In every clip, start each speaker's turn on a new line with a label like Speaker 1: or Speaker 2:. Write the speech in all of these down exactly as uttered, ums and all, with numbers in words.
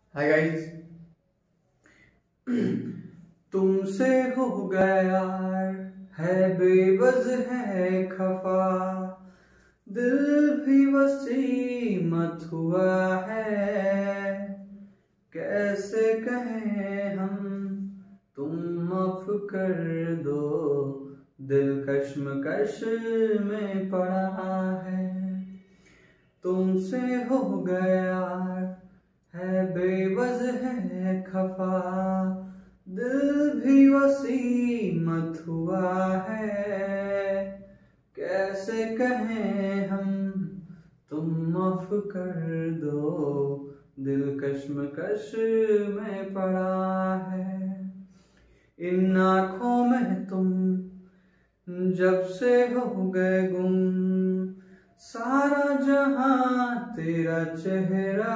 Speaker 1: Hi guys. तुमसे हो गया है बेबस है खफा, दिल भी वसी मत हुआ है। कैसे कहें हम तुम माफ कर दो, दिल कश्मकश में पड़ा है। तुमसे हो गया है बेबस है खफा, दिल भी वसी मत हुआ है। कैसे कहें हम तुम माफ कर दो, दिल कश्मकश में पड़ा है। इन आँखों में तुम जब से हो गए गुम, सारा जहां तेरा चेहरा,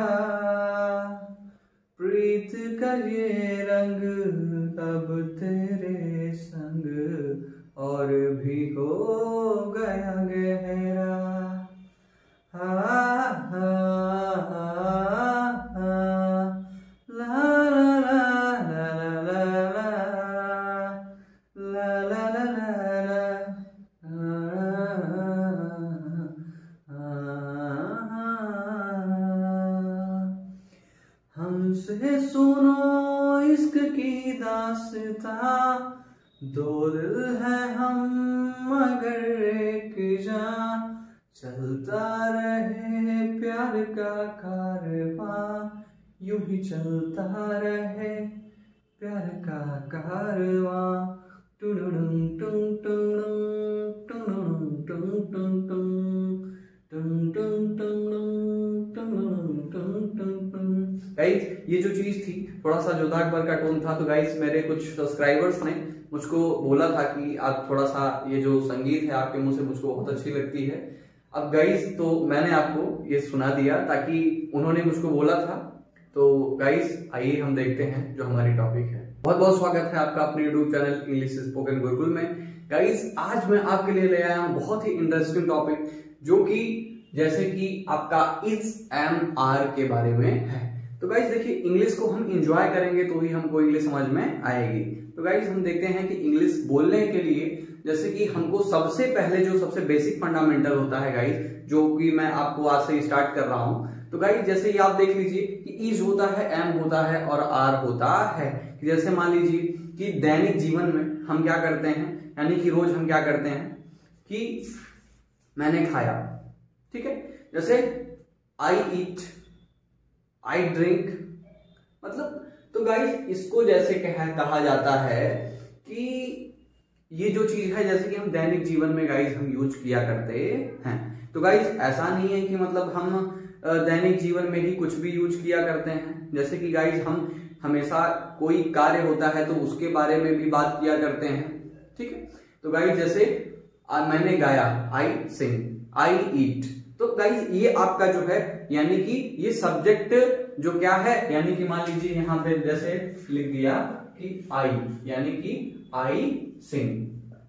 Speaker 1: प्रीत का ये रंग अब तेरे संग और भी हो गया गहरा। हा हा हा हा ला ला ला ला ला ला ला हमसे सुनो इश्क की दास्तां, दो दिल है हम मगर एक जान, चलता रहे प्यार का कारवां, यूं ही चलता रहे प्यार का कारवां। टुडुडुम टुम टुम टुम टुम टुम टुम टुम टुम। गाइस ये जो चीज थी थोड़ा सा जोधा अकबर का टोन था, तो गाइस मेरे कुछ सब्सक्राइबर्स ने मुझको बोला था कि आप थोड़ा सा ये जो संगीत है आपके मुंह से मुझको बहुत अच्छी लगती है। अब गाइस तो मैंने आपको ये सुना दिया ताकि उन्होंने मुझको बोला था। तो गाइस आइए हम देखते हैं जो हमारी टॉपिक है। बहुत बहुत स्वागत है आपका अपने YouTube channel English spoken Gurukul में। गाइस आज मैं आपके लिए ले आया हूं बहुत ही इंटरेस्टिंग टॉपिक, जो कि जैसे कि आपका इज एम आर के बारे में है। तो गाइस देखिए, इंग्लिश को हम एंजॉय करेंगे तो ही हमको इंग्लिश समझ में आएगी। तो गाइस हम देखते हैं कि इंग्लिश बोलने के लिए जैसे कि हमको सबसे पहले जो सबसे बेसिक फंडामेंटल होता है गाइस, जो कि मैं आपको आज से स्टार्ट कर रहा हूं। तो गाइस जैसे ही आप देख लीजिए कि इज होता है, एम होता है और आर होता है। जैसे मान लीजिए कि दैनिक जीवन में हम क्या करते हैं, यानी कि रोज हम क्या करते हैं कि मैंने खाया, ठीक है। जैसे आई ईट, आई ड्रिंक, मतलब तो गाइस इसको जैसे कह, कहा जाता है कि ये जो चीज है जैसे कि हम दैनिक जीवन में गाइस हम यूज किया करते हैं। तो गाइस ऐसा नहीं है कि मतलब हम दैनिक जीवन में ही कुछ भी यूज किया करते हैं। जैसे कि गाइस हम हमेशा कोई कार्य होता है तो उसके बारे में भी बात किया करते हैं, ठीक है। तो गाइस जैसे मैंने गाया, आई सिंग, आई ईट। तो गाइस ये आपका जो है यानी कि ये सब्जेक्ट जो क्या है, यानी कि मान लीजिए यहाँ पे जैसे लिख दिया कि आई, यानी कि आई सिंग,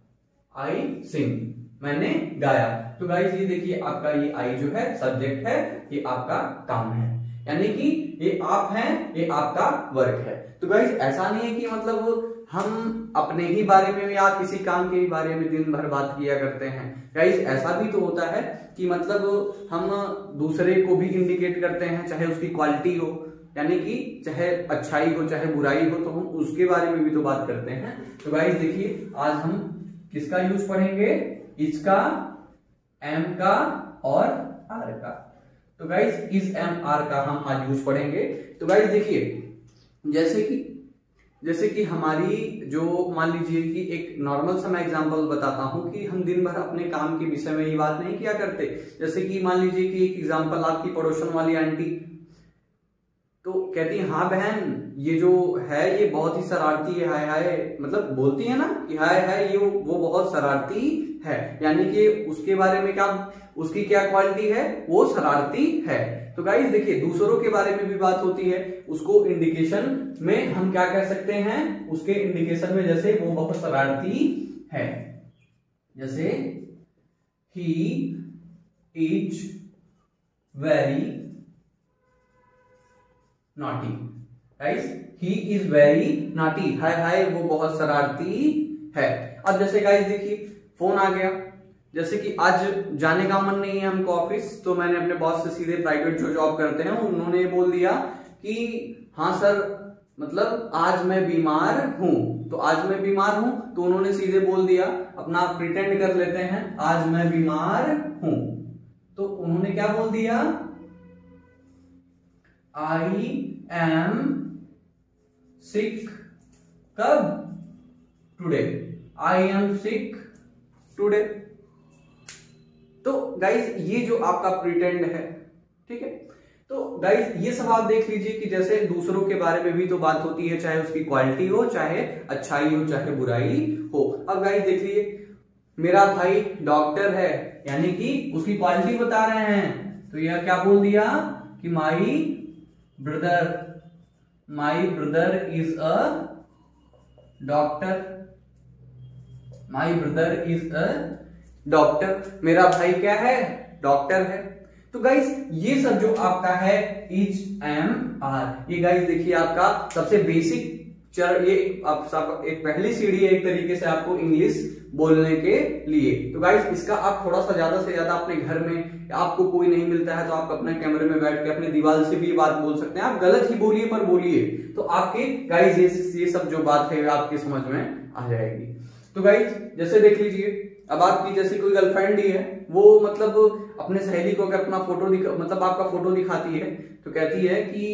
Speaker 1: आई सिंग, मैंने गाया। तो गाइस ये देखिए आपका ये आई जो है सब्जेक्ट है, ये आपका काम है, यानी कि ये आप हैं, ये आपका वर्क है। तो गाइस ऐसा नहीं है कि मतलब हम अपने ही बारे में या किसी काम के ही बारे में दिन भर बात किया करते हैं। गाइस ऐसा भी तो होता है कि मतलब हम दूसरे को भी इंडिकेट करते हैं, चाहे उसकी क्वालिटी हो, यानी कि चाहे अच्छाई हो चाहे बुराई हो, तो हम उसके बारे में भी तो बात करते हैं। तो गाइस देखिए आज हम किसका यूज पढ़ेंगे, इज का, एम का और आर का। तो गाइस इज एम आर का हम आज यूज पढ़ेंगे। तो गाइस देखिए जैसे कि जैसे कि हमारी जो मान लीजिए कि एक नॉर्मल सा मैं एग्जांपल बताता हूं कि हम दिन भर अपने काम के विषय में ही बात नहीं किया करते। जैसे कि मान लीजिए कि एक एग्जांपल आपकी पड़ोसन वाली आंटी तो कहती है, हाँ बहन ये जो है ये बहुत ही शरारती है, हाय हाय, मतलब बोलती है ना कि हाय हाय ये वो बहुत शरारती है, यानी कि उसके बारे में क्या, उसकी क्या क्वालिटी है, वो शरारती है। तो गाइस देखिए दूसरों के बारे में भी बात होती है, उसको इंडिकेशन में हम क्या कह सकते हैं, उसके इंडिकेशन में जैसे वो बहुत शरारती है, जैसे he is very naughty. Guys he is very naughty, हाय हाय वो बहुत शरारती है। अब जैसे गाइस देखिए फोन आ गया, जैसे कि आज जाने का मन नहीं है हमको ऑफिस, तो मैंने अपने बॉस से सीधे प्राइवेट जो जॉब करते हैं उन्होंने बोल दिया कि हाँ सर मतलब आज मैं बीमार हूं, तो आज मैं बीमार हूं तो उन्होंने सीधे बोल दिया, अपना प्रिटेंड कर लेते हैं आज मैं बीमार हूं, तो उन्होंने क्या बोल दिया, आई एम सिक। कब? Today. I am sick today. तो गाइज ये जो आपका प्रिटेंड है, ठीक है। तो गाइज ये सब आप देख लीजिए कि जैसे दूसरों के बारे में भी तो बात होती है, चाहे उसकी क्वालिटी हो, चाहे अच्छाई हो, चाहे बुराई हो। अब गाइज देख लीजिए मेरा भाई डॉक्टर है, यानी कि उसकी क्वालिटी बता रहे हैं, तो यह क्या बोल दिया कि my brother, my brother is a doctor, my brother is a doctor, मेरा भाई क्या है, डॉक्टर है। तो गाइस ये सब जो आपका है इज एम आर, ये गाइस देखिए आपका सबसे बेसिक चर, ये आप सब एक पहली सीढ़ी है एक तरीके से आपको इंग्लिश बोलने के लिए। तो गाइस इसका आप थोड़ा सा ज्यादा से ज्यादा अपने घर में, आपको कोई नहीं मिलता है तो आप अपने कैमरे में बैठ के अपने दीवार से भी बात बोल सकते हैं, आप गलत ही बोलिए पर बोलिए, तो आपके गाइस ये, ये सब जो बात है आपकी समझ में आ जाएगी। तो गाइस जैसे देख लीजिए अब आपकी जैसे कोई गर्लफ्रेंड ही है, वो मतलब अपने सहेली को अगर अपना फोटो दिखा, मतलब आपका फोटो दिखाती है तो कहती है कि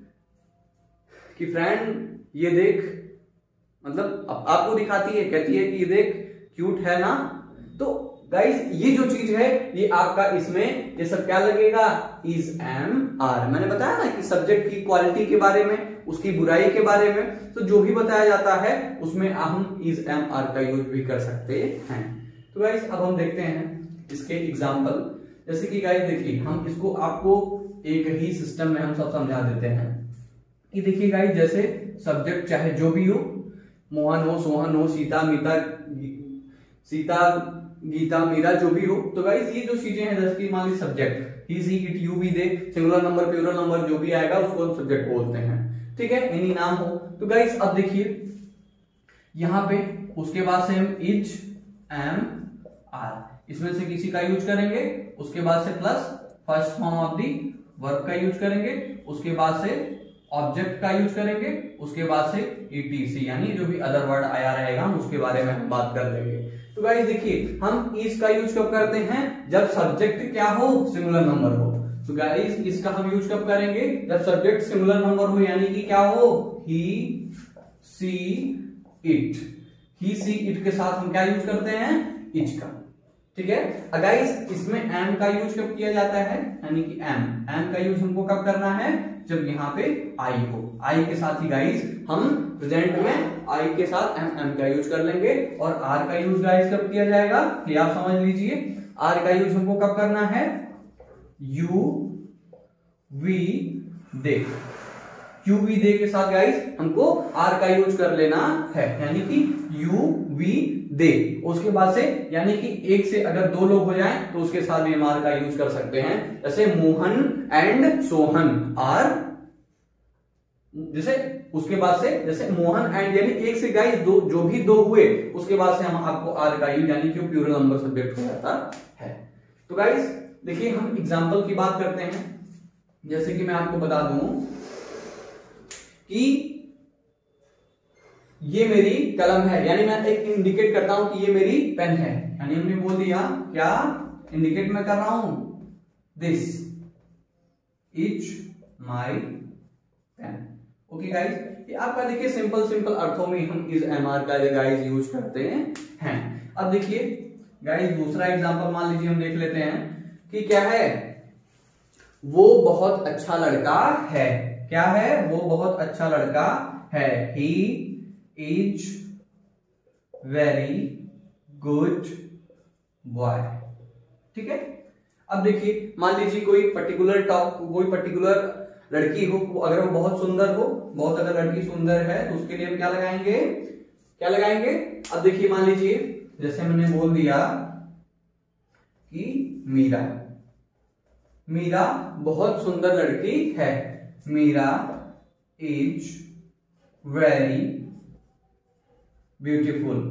Speaker 1: कि फ्रेंड ये देख, मतलब आपको दिखाती है, कहती है कि ये देख क्यूट है ना। तो गाइस ये जो चीज है ये आपका इसमें ये सब क्या लगेगा, इज एम आर। मैंने बताया ना कि सब्जेक्ट की क्वालिटी के बारे में, उसकी बुराई के बारे में, तो जो भी बताया जाता है उसमें हम इज एम आर का यूज भी कर सकते हैं। तो गाइस अब हम देखते हैं इसके एग्जाम्पल, जैसे कि गाइस देखिए हम इसको आपको एक ही सिस्टम में हम सब समझा देते हैं कि देखिए गाइस जैसे सब्जेक्ट चाहे जो भी हो, मोहन हो, सोहन हो, सीता, मीता, सीता, गीता, मीरा, जो भी हो, तो गाइस ये जो चीजें हैं जैसे कि मान लीजिए subject he, she, it, you, we, they, singular number, plural number जो भी आएगा उसको हम सब्जेक्ट बोलते हैं, ठीक है, एनी नाम हो। तो गाइस अब देखिए यहां पे उसके बाद से हम इज एम आर, इसमें से किसी का यूज करेंगे, उसके बाद से plus first form of the verb का यूज करेंगे, उसके बाद से ऑब्जेक्ट का यूज करेंगे, उसके बाद से ईटीसी यानी जो भी अदर वर्ड आया रहेगा हम उसके बारे में हम बात कर लेंगे। तो गाइस देखिए हम इस का यूज कब करते हैं, जब सब्जेक्ट क्या हो, सिंगुलर नंबर हो। तो गाइस इसका हम यूज कब करेंगे, जब सब्जेक्ट सिंगुलर नंबर हो, यानी कि क्या हो, ही, she, it. He, she, it के साथ हम क्या यूज करते हैं, इच का, ठीक है। गाइस इसमें एम का यूज कब किया जाता है, यानी कि एम, एम का यूज हमको कब करना है, जब यहाँ पे आई हो, आई के साथ ही गाइस हम प्रेजेंट में आई के साथ एम, एम का यूज कर लेंगे। और आर का यूज गाइस कब किया जाएगा, ये आप समझ लीजिए, आर का यूज हमको कब करना है, you, we, they, you, we, they के साथ गाइस हमको आर का यूज कर लेना है, यानी कि यू, वी, दे। उसके बाद से यानी कि एक से अगर दो लोग हो जाएं तो उसके साथ भी हम आर का यूज कर सकते हैं, जैसे मोहन एंड सोहन आर, जैसे उसके बाद से जैसे मोहन एंड, यानी एक से गाइस दो, जो भी दो हुए उसके बाद से हम आपको आर का यूज, यानी कि प्लूरल नंबर सब्जेक्ट हो जाता है। तो गाइस देखिए हम एग्जांपल की बात करते हैं, जैसे कि मैं आपको बता दूं कि ये मेरी कलम है, यानी मैं एक इंडिकेट करता हूं कि ये मेरी पेन है, यानी हमने बोल दिया क्या, इंडिकेट मैं कर रहा हूं, this is my pen. Okay guys, ये आपका देखिए सिंपल सिंपल अर्थों में हम इज एम आर का गाइस यूज करते हैं। अब देखिए गाइस दूसरा एग्जांपल मान लीजिए हम देख लेते हैं कि क्या है, वो बहुत अच्छा लड़का है, क्या है, वो बहुत अच्छा लड़का है, he is very good boy, ठीक है। अब देखिए मान लीजिए कोई पर्टिकुलर टॉप, कोई पर्टिकुलर लड़की हो, अगर वो बहुत सुंदर हो, बहुत अगर लड़की सुंदर है तो उसके लिए हम क्या लगाएंगे, क्या लगाएंगे। अब देखिए मान लीजिए जैसे मैंने बोल दिया कि मीरा, मीरा बहुत सुंदर लड़की है, Meera is very beautiful.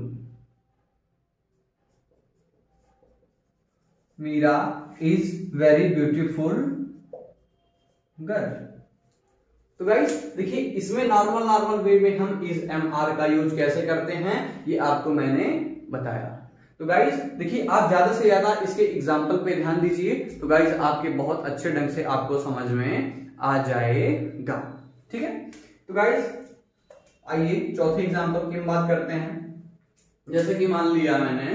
Speaker 1: Meera is very beautiful girl. तो गाइस देखिए, इसमें नॉर्मल नॉर्मल वे में हम इज एम आर का यूज कैसे करते हैं ये आपको मैंने बताया। तो गाइस देखिए, आप ज्यादा से ज्यादा इसके एग्जाम्पल पे ध्यान दीजिए, तो गाइस आपके बहुत अच्छे ढंग से आपको समझ में आ जाएगा। ठीक है, तो गाइस आइए चौथे एग्जाम्पल की हम बात करते हैं। जैसे कि मान लिया मैंने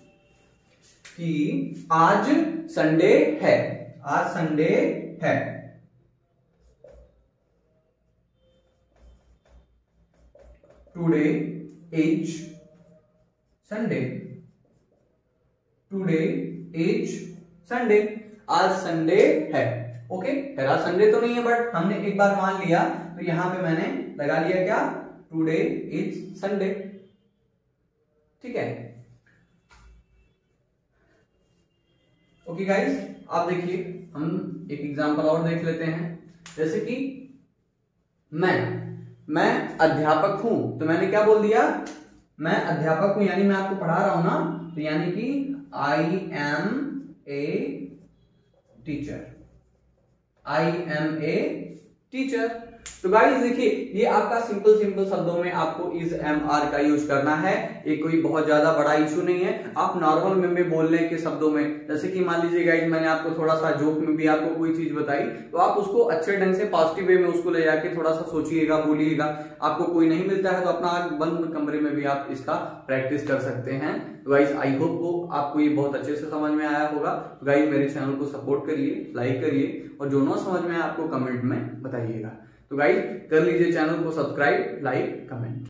Speaker 1: कि आज संडे है, आज संडे है। Today is Sunday, today is Sunday, आज संडे है। ओके, फिर आज संडे तो नहीं है, बट हमने एक बार मान लिया तो यहां पे मैंने लगा लिया क्या, टुडे इज संडे। ठीक है, ओके गाइस, आप देखिए हम एक एग्जांपल और देख लेते हैं। जैसे कि मैं मैं अध्यापक हूं, तो मैंने क्या बोल दिया, मैं अध्यापक हूं, यानी मैं आपको पढ़ा रहा हूं ना, तो यानी कि I am a teacher, I am a teacher. तो गाइस देखिए, ये आपका सिंपल सिंपल शब्दों में आपको इज एम आर का यूज करना है। ये कोई बहुत ज्यादा बड़ा इशू नहीं है। आप नॉर्मल में भी बोलने के शब्दों में, जैसे कि मान लीजिए गाइस मैंने आपको थोड़ा सा जोक में भी आपको कोई चीज बताई, तो आप उसको अच्छे ढंग से पॉजिटिव वे में उसको ले जाके थोड़ा सा सोचिएगा, बोलिएगा। आपको कोई नहीं मिलता है तो अपना बंद कमरे में भी आप इसका प्रैक्टिस कर सकते हैं। तो गाइस आई होप को आपको ये बहुत अच्छे से समझ में आया होगा। तो गाइस मेरे चैनल को सपोर्ट करिए, लाइक करिए, और जो ना समझ में आए आपको कमेंट में बताइएगा। तो गाइस कर लीजिए चैनल को सब्सक्राइब, लाइक, कमेंट।